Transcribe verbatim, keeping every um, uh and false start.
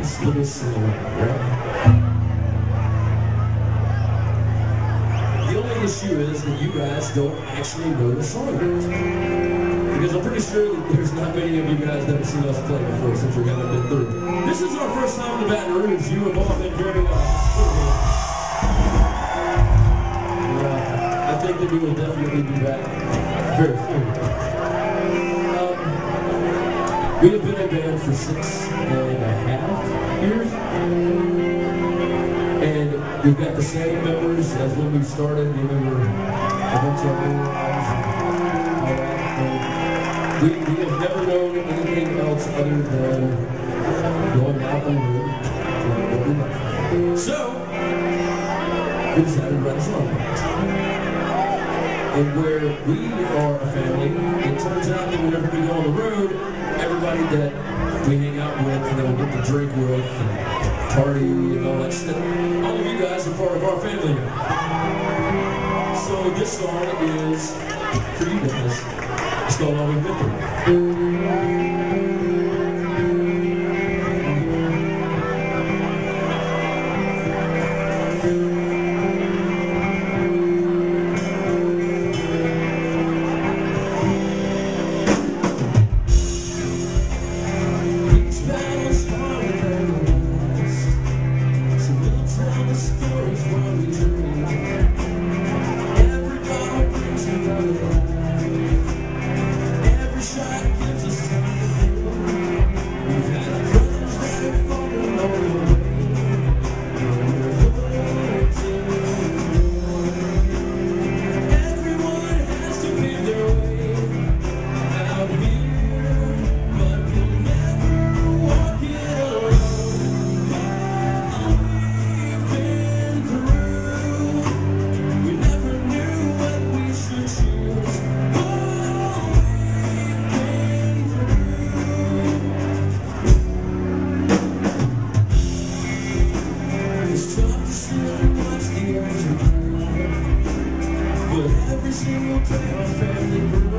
cutest little silhouette, right? The only issue is that you guys don't actually know the song. Because I'm pretty sure that there's not many of you guys that have seen us play before since we haven't been through. This is our first time in Baton Rouge. You have all been very uh, uh, I think that we will definitely be back very soon. Um, we have been a band for six and a half years. And we've got the same members as when we started. We remember a bunch of them. We, we have never known anything else other than going out on the road. So, we decided to write a song. And where we are a family, it turns out that whenever we go on the road, everybody that we hang out with and that we get to drink with and party and all that stuff, all of you guys are part of our family now. So this song is for you guys. It's called All We've Been Through. But every single day our family grew.